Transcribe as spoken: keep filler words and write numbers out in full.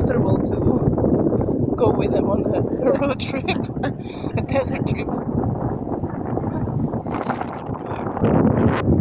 comfortable to go with them on a road trip, a desert trip.